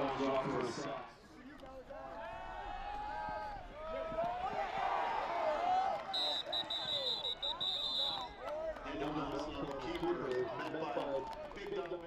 comes off for a sack. They don't know the keeper met by Big Donovan.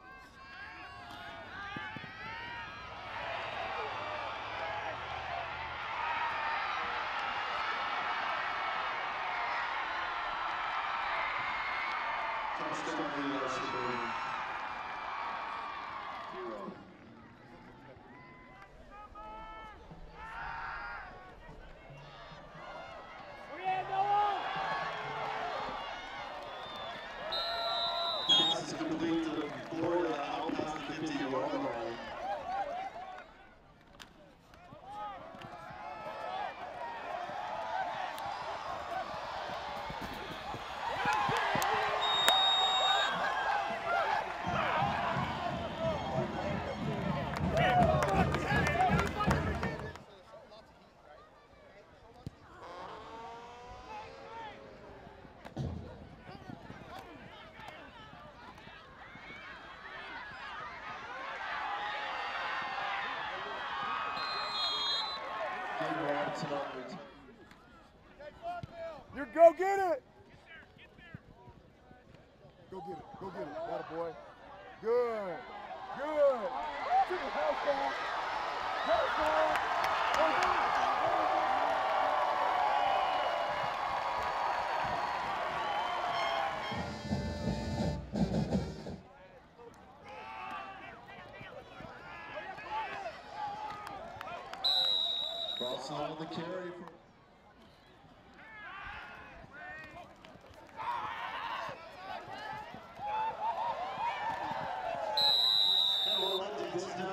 Pass is complete to the board out past the 50-yard line. You go get it! Go get it, go get it. That a boy. Good, good. To the house ball. House ball. Brought on the carry for that will let the